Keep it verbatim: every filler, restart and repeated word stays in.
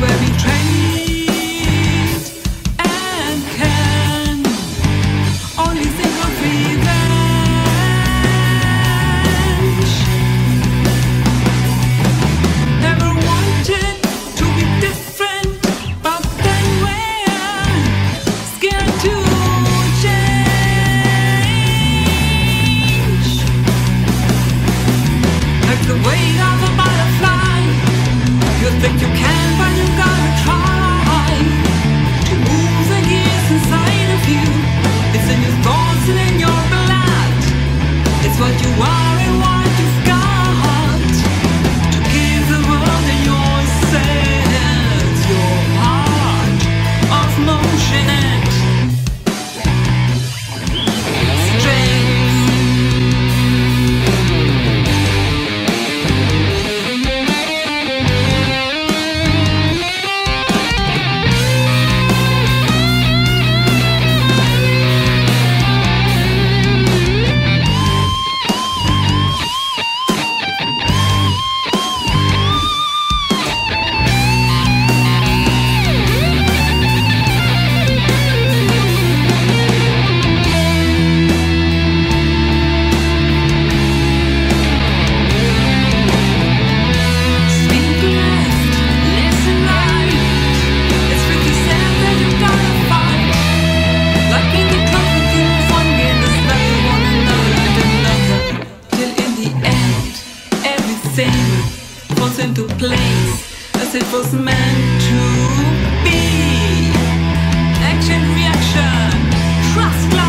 where we trade and can only think of revenge. Never wanted to be different, but then we're scared to change. Like the weight of a butterfly, you think you can, but you gotta try to move the gears inside of you. It's in your thoughts and in your blood. It's what you are and what you've got to give the world and yourself your heart of motion and strength. Into place as it was meant to be. Action, reaction, trust.